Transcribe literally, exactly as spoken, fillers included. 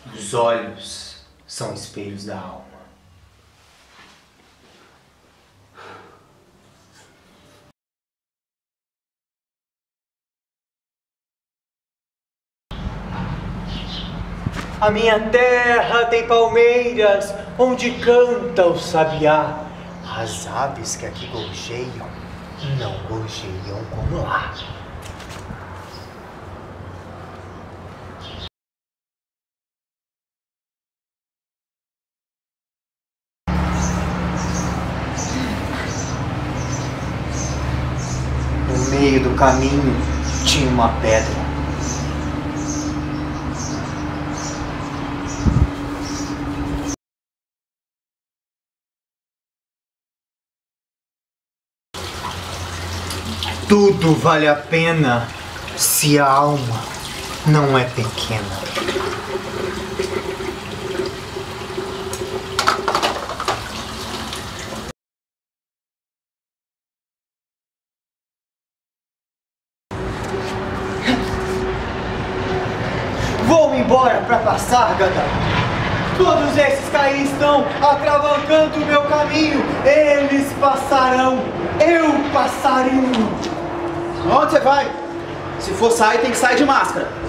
Os olhos são espelhos da alma. A minha terra tem palmeiras onde canta o sabiá. As aves que aqui gorjeiam não gorjeiam como lá. No meio do caminho tinha uma pedra. Tudo vale a pena se a alma não é pequena. Vou embora pra passar, Gadá. Todos esses caí estão atravancando o meu caminho. Eles passarão, eu passarei. Onde você vai? Se for sair, tem que sair de máscara.